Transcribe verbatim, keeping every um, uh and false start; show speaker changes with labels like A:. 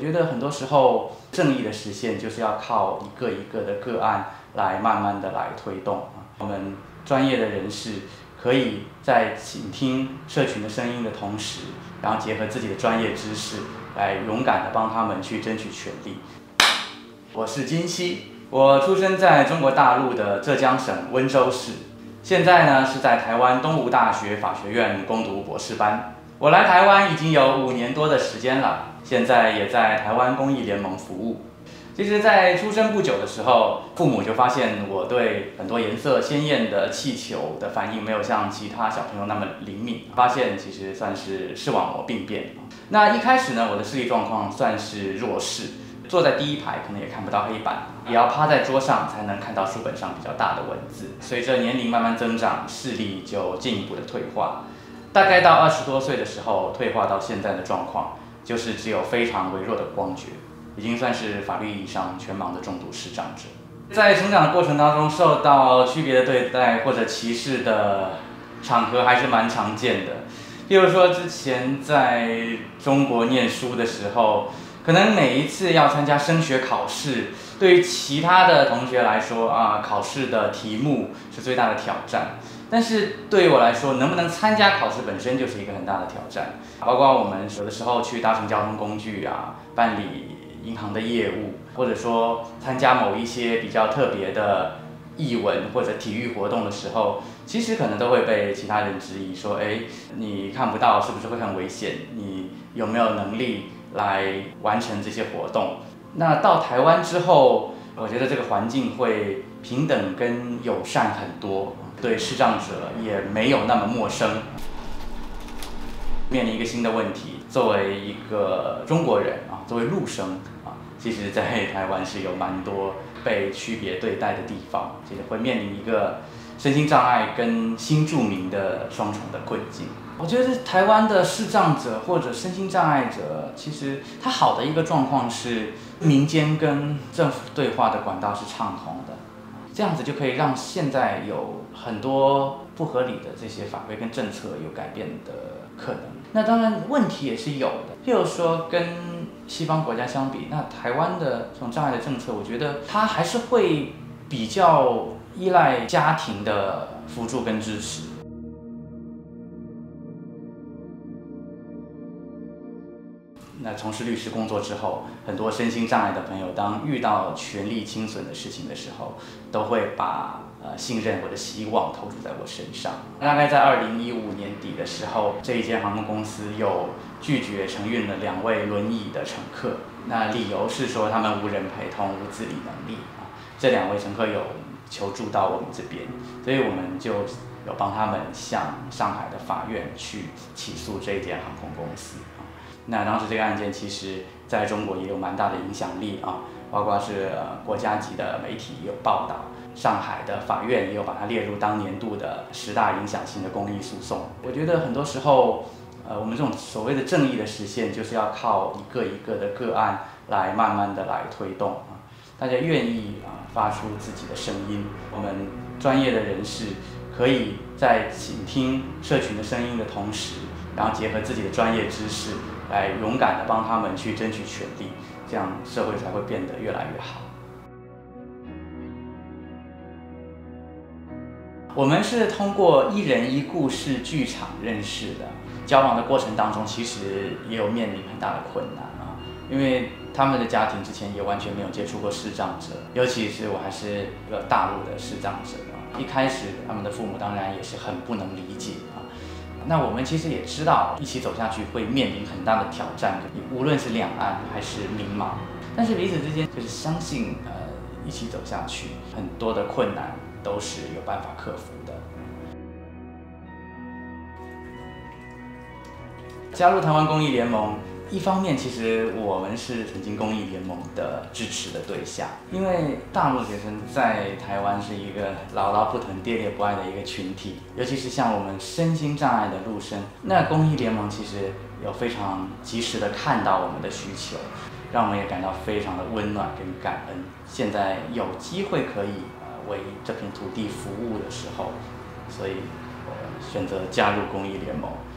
A: 觉得很多时候正义的实现就是要靠一个一个的个案来慢慢的来推动。我们专业的人士可以在倾听社群的声音的同时，然后结合自己的专业知识，来勇敢的帮他们去争取权利。我是金熙，我出生在中国大陆的浙江省温州市，现在呢是在台湾东吴大学法学院攻读博士班。我来台湾已经有五年多的时间了，现在也在台湾公益联盟服务。其实，在出生不久的时候，父母就发现我对很多颜色鲜艳的气球的反应没有像其他小朋友那么灵敏，发现其实算是视网膜病变。那一开始呢，我的视力状况算是弱视，坐在第一排可能也看不到黑板，也要趴在桌上才能看到书本上比较大的文字。随着年龄慢慢增长，视力就进一步的退化。大概到二十多岁的时候，退化到现在的状况，就是只有非常微弱的光觉，已经算是法律意义上全盲的重度视障者。在成长的过程当中，受到区别的对待或者歧视的场合还是蛮常见的。譬如说，之前在中国念书的时候，可能每一次要参加升学考试，对于其他的同学来说啊，考试的题目是最大的挑战。但是对于我来说，能不能参加考试本身就是一个很大的挑战。包括我们有的时候去搭乘交通工具啊，办理银行的业务，或者说参加某一些比较特别的艺文或者体育活动的时候，其实可能都会被其他人质疑说，哎，你看不到是不是会很危险？你有没有能力来完成这些活动？那到台湾之后，我觉得这个环境会平等跟友善很多，对视障者也没有那么陌生。面临一个新的问题，作为一个中国人啊，作为陆生啊，其实在台湾是有蛮多被区别对待的地方，其实会面临一个身心障碍跟新住民的双重的困境。我觉得台湾的视障者或者身心障碍者，其实它好的一个状况是民间跟政府对话的管道是畅通的，这样子就可以让现在有很多不合理的这些法规跟政策有改变的可能。那当然问题也是有的，譬如说跟西方国家相比，那台湾的这种障碍的政策，我觉得它还是会比较依赖家庭的辅助跟支持。那从事律师工作之后，很多身心障碍的朋友，当遇到权利侵损的事情的时候，都会把呃信任或者希望投注在我身上。大概在二零一五年底的时候，这一间航空公司又拒绝承运了两位轮椅的乘客，那理由是说他们无人陪同、无自理能力啊。这两位乘客有求助到我们这边，所以我们就有帮他们向上海的法院去起诉这一间航空公司。那当时这个案件其实在中国也有蛮大的影响力啊，包括是呃国家级的媒体也有报道，上海的法院也有把它列入当年度的十大影响性的公益诉讼。我觉得很多时候，呃，我们这种所谓的正义的实现，就是要靠一个一个的个案来慢慢的来推动啊，大家愿意啊发出自己的声音，我们专业的人士可以在倾听社群的声音的同时，然后结合自己的专业知识，来勇敢的帮他们去争取权利，这样社会才会变得越来越好。我们是通过一人一故事剧场认识的，交往的过程当中，其实也有面临很大的困难啊，因为他们的家庭之前也完全没有接触过视障者，尤其是我还是一个大陆的视障者啊，一开始他们的父母当然也是很不能理解啊。那我们其实也知道，一起走下去会面临很大的挑战，无论是两岸还是民盲。但是彼此之间就是相信，呃，一起走下去，很多的困难都是有办法克服的。加入台湾公益联盟，一方面其实我们是曾经公益联盟的支持的对象，因为大陆学生在台湾是一个牢牢不疼、爹爹不爱的一个群体，尤其是像我们身心障碍的陆生，那公益联盟其实有非常及时的看到我们的需求，让我们也感到非常的温暖跟感恩。现在有机会可以呃为这片土地服务的时候，所以我选择加入公益联盟。